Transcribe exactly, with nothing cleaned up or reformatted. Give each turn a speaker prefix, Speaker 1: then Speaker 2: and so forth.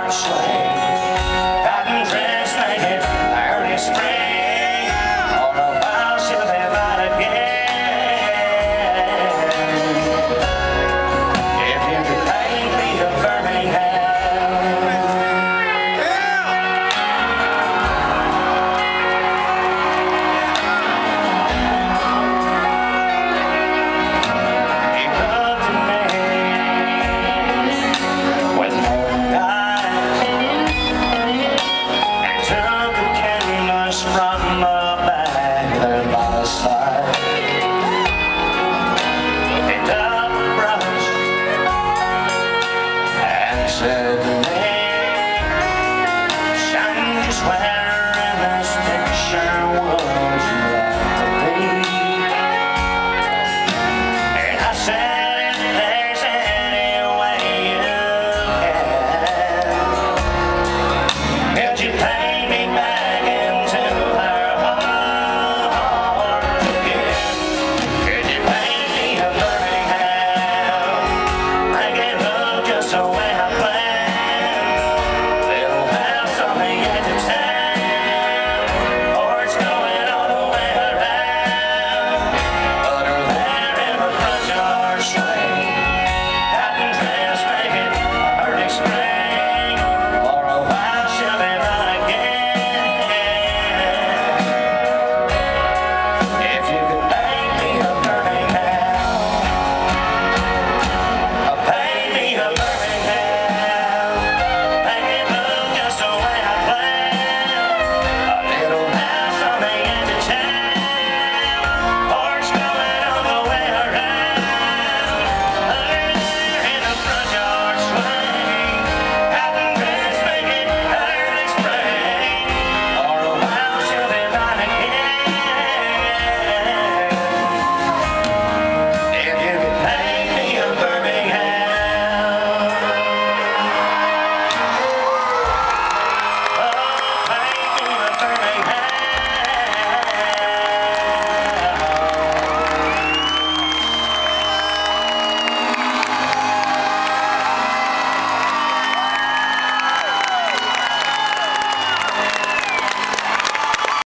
Speaker 1: one-horse sleigh, cotton dress naked, early spring, or a while she'll be out again. If you could paint me a Birmingham, from the back there by the side, picked up a brush and said